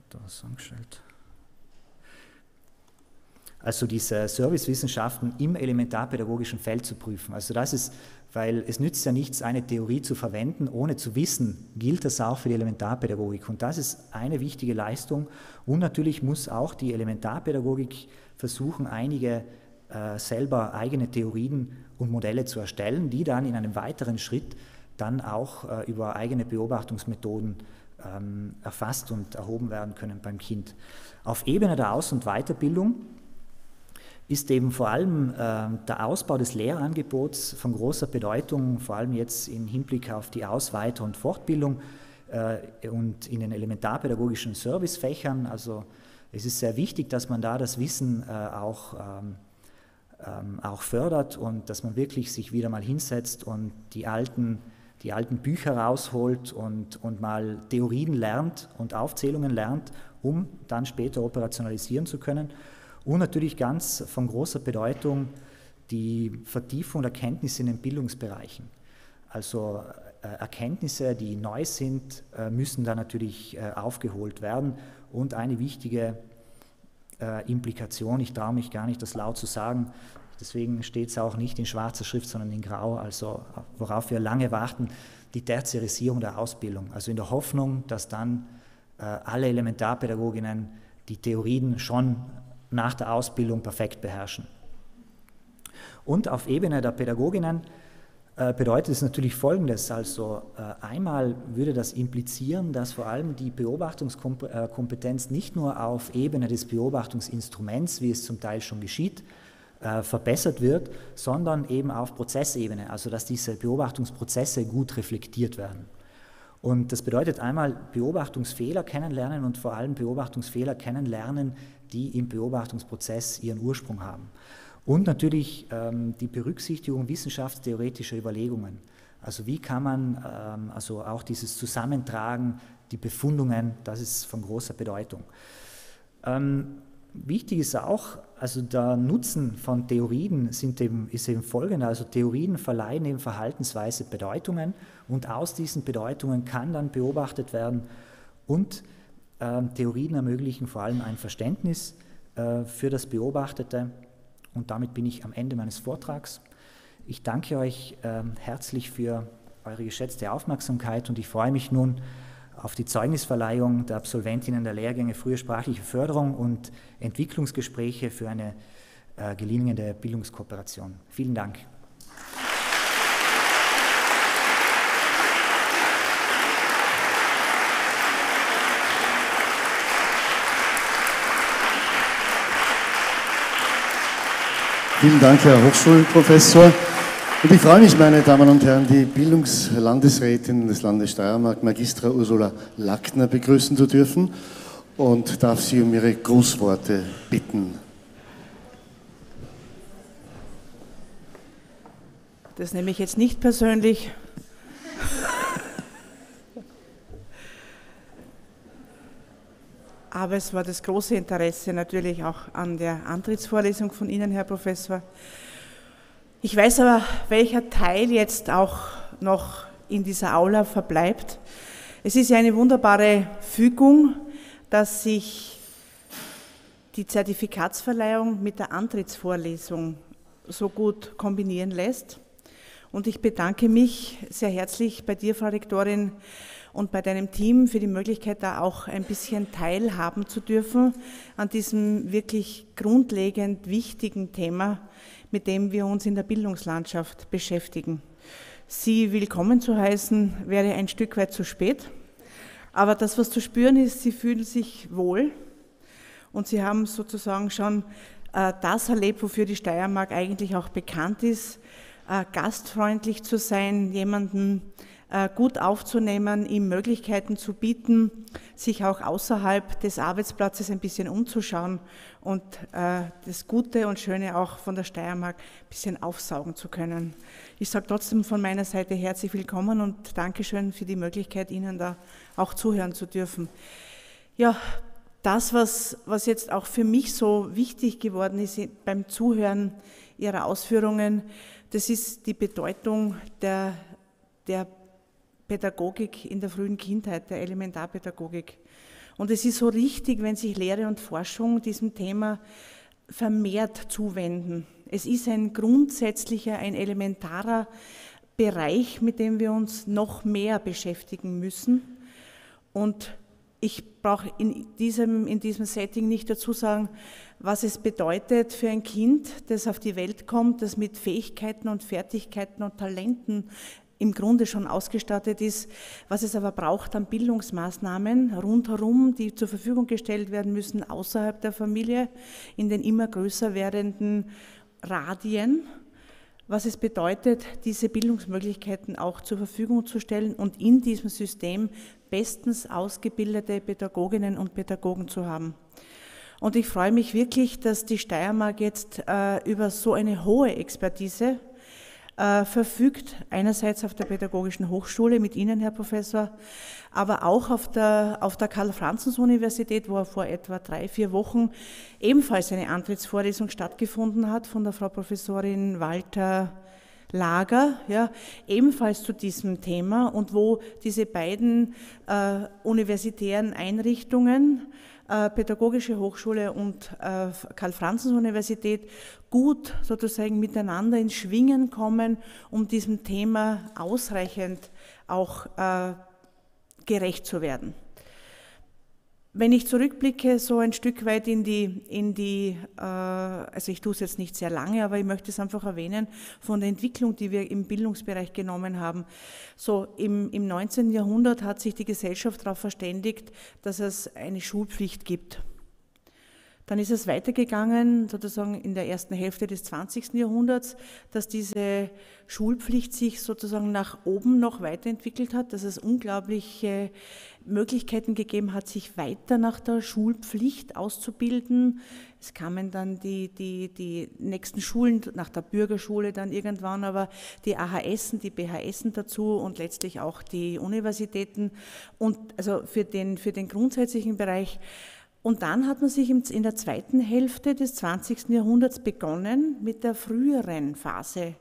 Servicewissenschaften im elementarpädagogischen Feld zu prüfen. Also das ist, weil es nützt ja nichts, eine Theorie zu verwenden, ohne zu wissen, gilt das auch für die Elementarpädagogik. Und das ist eine wichtige Leistung. Und natürlich muss auch die Elementarpädagogik versuchen, einige selber eigene Theorien und Modelle zu erstellen, die dann in einem weiteren Schritt dann auch über eigene Beobachtungsmethoden erfasst und erhoben werden können beim Kind. Auf Ebene der Aus- und Weiterbildung ist eben vor allem der Ausbau des Lehrangebots von großer Bedeutung, vor allem jetzt im Hinblick auf die Aus-, Weiter- und Fortbildung und in den elementarpädagogischen Servicefächern. Also es ist sehr wichtig, dass man da das Wissen auch fördert und dass man wirklich sich wieder mal hinsetzt und die alten Bücher rausholt und mal Theorien lernt und Aufzählungen lernt, um dann später operationalisieren zu können. Und natürlich ganz von großer Bedeutung die Vertiefung der Kenntnisse in den Bildungsbereichen. Also Erkenntnisse, die neu sind, müssen da natürlich aufgeholt werden. Und eine wichtige Implikation, ich traue mich gar nicht, das laut zu sagen, deswegen steht es auch nicht in schwarzer Schrift, sondern in grau, also worauf wir lange warten, die Tertiarisierung der Ausbildung. Also in der Hoffnung, dass dann alle Elementarpädagoginnen die Theorien schon nach der Ausbildung perfekt beherrschen. Und auf Ebene der Pädagoginnen bedeutet es natürlich Folgendes, also einmal würde das implizieren, dass vor allem die Beobachtungskompetenz nicht nur auf Ebene des Beobachtungsinstruments, wie es zum Teil schon geschieht, verbessert wird, sondern eben auf Prozessebene, also dass diese Beobachtungsprozesse gut reflektiert werden. Und das bedeutet einmal Beobachtungsfehler kennenlernen und vor allem Beobachtungsfehler kennenlernen, die im Beobachtungsprozess ihren Ursprung haben. Und natürlich die Berücksichtigung wissenschaftstheoretischer Überlegungen. Also wie kann man also auch dieses Zusammentragen, die Befundungen, das ist von großer Bedeutung. Wichtig ist auch, also der Nutzen von Theorien ist eben folgender, also Theorien verleihen eben verhaltensweise Bedeutungen und aus diesen Bedeutungen kann dann beobachtet werden und Theorien ermöglichen vor allem ein Verständnis für das Beobachtete und damit bin ich am Ende meines Vortrags. Ich danke euch herzlich für eure geschätzte Aufmerksamkeit und ich freue mich nun auf die Zeugnisverleihung der Absolventinnen der Lehrgänge Frühe sprachliche Förderung und Entwicklungsgespräche für eine gelingende Bildungskooperation. Vielen Dank. Vielen Dank, Herr Hochschulprofessor. Und ich freue mich, meine Damen und Herren, die Bildungslandesrätin des Landes Steiermark, Magistra Ursula Lackner, begrüßen zu dürfen und darf Sie um Ihre Grußworte bitten. Das nehme ich jetzt nicht persönlich. Aber es war das große Interesse natürlich auch an der Antrittsvorlesung von Ihnen, Herr Professor. Ich weiß aber, welcher Teil jetzt auch noch in dieser Aula verbleibt. Es ist ja eine wunderbare Fügung, dass sich die Zertifikatsverleihung mit der Antrittsvorlesung so gut kombinieren lässt. Und ich bedanke mich sehr herzlich bei dir, Frau Rektorin, und bei deinem Team für die Möglichkeit, da auch ein bisschen teilhaben zu dürfen an diesem wirklich grundlegend wichtigen Thema, mit dem wir uns in der Bildungslandschaft beschäftigen. Sie willkommen zu heißen, wäre ein Stück weit zu spät, aber das, was zu spüren ist, Sie fühlen sich wohl und Sie haben sozusagen schon das erlebt, wofür die Steiermark eigentlich auch bekannt ist, gastfreundlich zu sein, jemanden gut aufzunehmen, ihm Möglichkeiten zu bieten, sich auch außerhalb des Arbeitsplatzes ein bisschen umzuschauen und das Gute und Schöne auch von der Steiermark ein bisschen aufsaugen zu können. Ich sage trotzdem von meiner Seite herzlich willkommen und Dankeschön für die Möglichkeit, Ihnen da auch zuhören zu dürfen. Ja, das, was jetzt auch für mich so wichtig geworden ist beim Zuhören Ihrer Ausführungen, das ist die Bedeutung der Pädagogik in der frühen Kindheit, der Elementarpädagogik. Und es ist so richtig, wenn sich Lehre und Forschung diesem Thema vermehrt zuwenden. Es ist ein grundsätzlicher, ein elementarer Bereich, mit dem wir uns noch mehr beschäftigen müssen. Und ich brauche in diesem Setting nicht dazu sagen, was es bedeutet für ein Kind, das auf die Welt kommt, das mit Fähigkeiten und Fertigkeiten und Talenten im Grunde schon ausgestattet ist, was es aber braucht an Bildungsmaßnahmen rundherum, die zur Verfügung gestellt werden müssen, außerhalb der Familie, in den immer größer werdenden Radien, was es bedeutet, diese Bildungsmöglichkeiten auch zur Verfügung zu stellen und in diesem System bestens ausgebildete Pädagoginnen und Pädagogen zu haben. Und ich freue mich wirklich, dass die Steiermark jetzt über so eine hohe Expertise verfügt, einerseits auf der Pädagogischen Hochschule mit Ihnen, Herr Professor, aber auch auf der Karl-Franzens-Universität, wo vor etwa 3-4 Wochen ebenfalls eine Antrittsvorlesung stattgefunden hat von der Frau Professorin Walter Lager, ja, ebenfalls zu diesem Thema und wo diese beiden universitären Einrichtungen, Pädagogische Hochschule und Karl-Franzens-Universität, gut sozusagen miteinander ins Schwingen kommen, um diesem Thema ausreichend auch gerecht zu werden. Wenn ich zurückblicke, so ein Stück weit also ich tue es jetzt nicht sehr lange, aber ich möchte es einfach erwähnen, von der Entwicklung, die wir im Bildungsbereich genommen haben. So im 19. Jahrhundert hat sich die Gesellschaft darauf verständigt, dass es eine Schulpflicht gibt. Dann ist es weitergegangen, sozusagen in der ersten Hälfte des 20. Jahrhunderts, dass diese Schulpflicht sich sozusagen nach oben noch weiterentwickelt hat, dass es unglaubliche Möglichkeiten gegeben hat, sich weiter nach der Schulpflicht auszubilden. Es kamen dann die nächsten Schulen, nach der Bürgerschule dann irgendwann, aber die AHS, die BHS dazu und letztlich auch die Universitäten und also für den grundsätzlichen Bereich. Und dann hat man sich in der zweiten Hälfte des 20. Jahrhunderts begonnen, mit der früheren Phase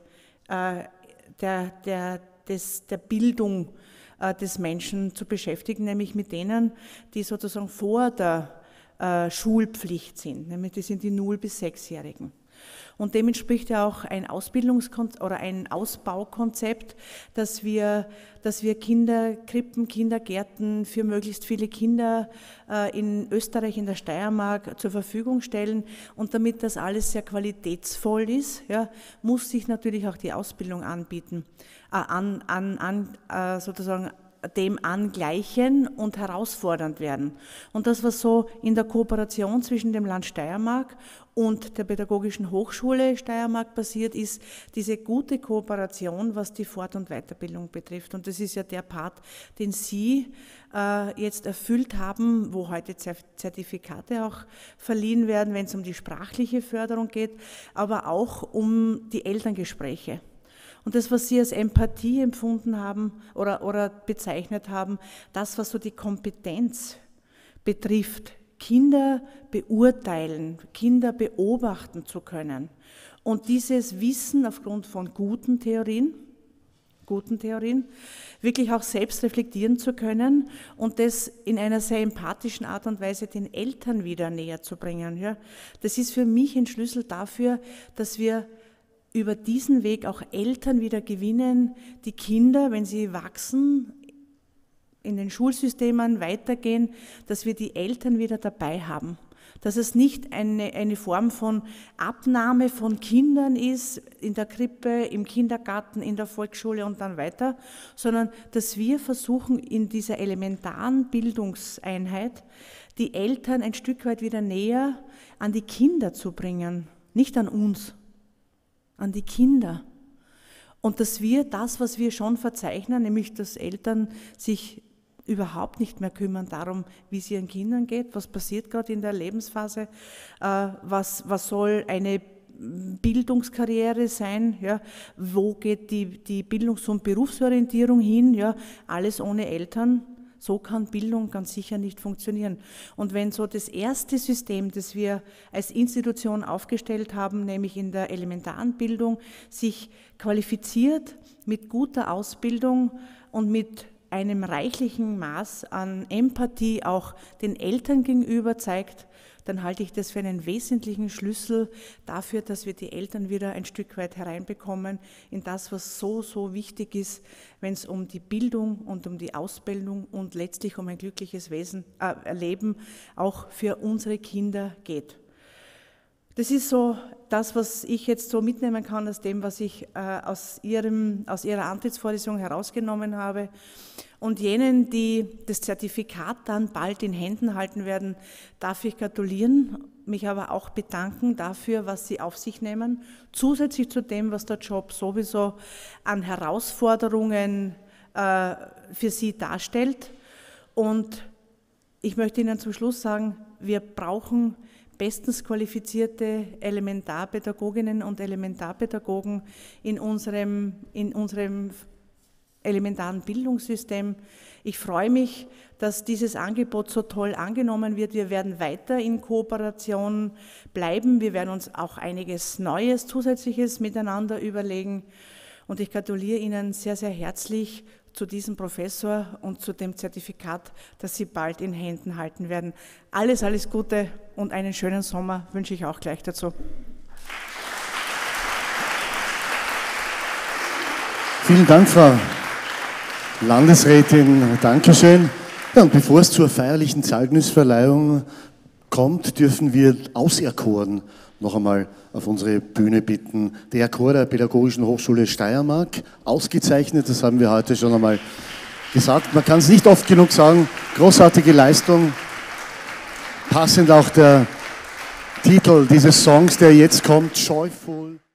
der Bildung des Menschen zu beschäftigen, nämlich mit denen, die sozusagen vor der Schulpflicht sind, nämlich das sind die 0- bis 6-Jährigen. Und dem entspricht ja auch ein ein Ausbaukonzept, dass wir Kinderkrippen, Kindergärten für möglichst viele Kinder in Österreich, in der Steiermark zur Verfügung stellen. Und damit das alles sehr qualitätsvoll ist, ja, muss sich natürlich auch die Ausbildung anbieten, sozusagen dem angleichen und herausfordernd werden. Und das, was so in der Kooperation zwischen dem Land Steiermark und der Pädagogischen Hochschule Steiermark passiert, ist diese gute Kooperation, was die Fort- und Weiterbildung betrifft. Und das ist ja der Part, den Sie jetzt erfüllt haben, wo heute Zertifikate auch verliehen werden, wenn es um die sprachliche Förderung geht, aber auch um die Elterngespräche. Und das, was Sie als Empathie empfunden haben oder bezeichnet haben, das, was so die Kompetenz betrifft, Kinder beurteilen, Kinder beobachten zu können und dieses Wissen aufgrund von guten Theorien, wirklich auch selbst reflektieren zu können und das in einer sehr empathischen Art und Weise den Eltern wieder näher zu bringen. Ja. Das ist für mich ein Schlüssel dafür, dass wir über diesen Weg auch Eltern wieder gewinnen, die Kinder, wenn sie wachsen, in den Schulsystemen weitergehen, dass wir die Eltern wieder dabei haben. Dass es nicht eine Form von Abnahme von Kindern ist, in der Krippe, im Kindergarten, in der Volksschule und dann weiter, sondern dass wir versuchen, in dieser elementaren Bildungseinheit die Eltern ein Stück weit wieder näher an die Kinder zu bringen, nicht an uns, an die Kinder. Und dass wir das, was wir schon verzeichnen, nämlich dass Eltern sich überhaupt nicht mehr kümmern darum, wie es ihren Kindern geht, was passiert gerade in der Lebensphase, was soll eine Bildungskarriere sein, ja, wo geht die Bildungs- und Berufsorientierung hin, ja, alles ohne Eltern. So kann Bildung ganz sicher nicht funktionieren. Und wenn so das erste System, das wir als Institution aufgestellt haben, nämlich in der elementaren Bildung, sich qualifiziert mit guter Ausbildung und mit einem reichlichen Maß an Empathie auch den Eltern gegenüber zeigt, dann halte ich das für einen wesentlichen Schlüssel dafür, dass wir die Eltern wieder ein Stück weit hereinbekommen in das, was so, so wichtig ist, wenn es um die Bildung und um die Ausbildung und letztlich um ein glückliches Leben auch für unsere Kinder geht. Das ist so das, was ich jetzt so mitnehmen kann aus dem, was ich aus Ihrer Antrittsvorlesung herausgenommen habe. Und jenen, die das Zertifikat dann bald in Händen halten werden, darf ich gratulieren, mich aber auch bedanken dafür, was sie auf sich nehmen, zusätzlich zu dem, was der Job sowieso an Herausforderungen für sie darstellt. Und ich möchte Ihnen zum Schluss sagen, wir brauchen bestens qualifizierte Elementarpädagoginnen und Elementarpädagogen in unserem elementaren Bildungssystem. Ich freue mich, dass dieses Angebot so toll angenommen wird. Wir werden weiter in Kooperation bleiben. Wir werden uns auch einiges Neues, Zusätzliches miteinander überlegen. Und ich gratuliere Ihnen sehr, sehr herzlich zu diesem Professor und zu dem Zertifikat, das Sie bald in Händen halten werden. Alles, alles Gute und einen schönen Sommer wünsche ich auch gleich dazu. Vielen Dank, Frau Landesrätin. Dankeschön. Ja, und bevor es zur feierlichen Zeugnisverleihung kommt, dürfen wir Auserkoren noch einmal auf unsere Bühne bitten. Der Chor der Pädagogischen Hochschule Steiermark, ausgezeichnet, das haben wir heute schon einmal gesagt. Man kann es nicht oft genug sagen, großartige Leistung. Passend auch der Titel dieses Songs, der jetzt kommt, Joyful.